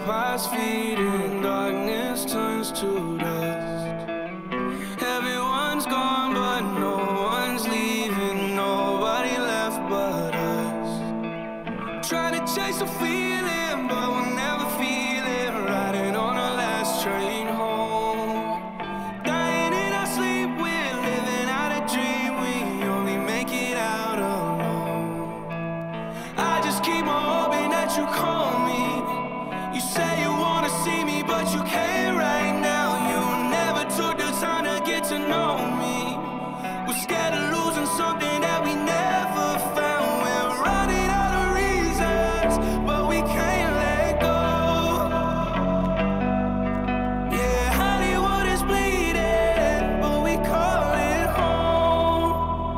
past feet and darkness turns to dust. Everyone's gone but no one's leaving, nobody left but us. Trying to chase a feeling but we'll never feel it, riding on our last train home. Dying in our sleep, we're living out a dream, we only make it out alone. I just keep on hoping that you call me. You say you wanna see me, but you can't right now. You never took the time to get to know me. We're scared of losing something that we never found. We're running out of reasons, but we can't let go. Yeah, Hollywood is bleeding, but we call it home.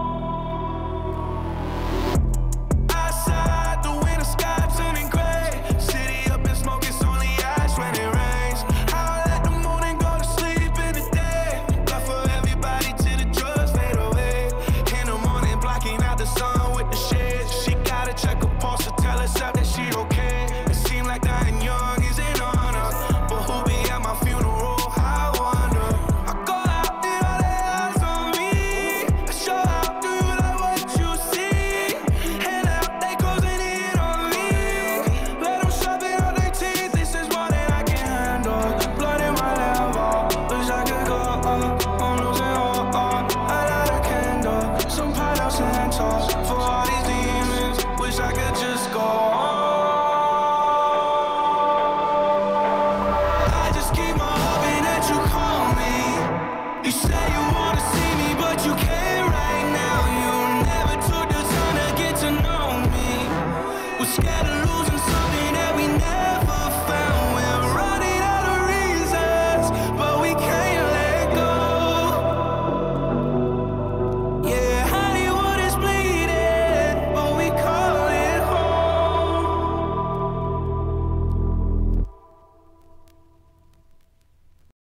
Outside, the winter sky turning gray. City up in smoke, it's only ash when it rains. I'll let the morning go to sleep in the day. But for everybody till the drugs fade away. In the morning, blocking out the sun with the shades. She gotta check her pulse to tell herself that she okay. It seemed like dying young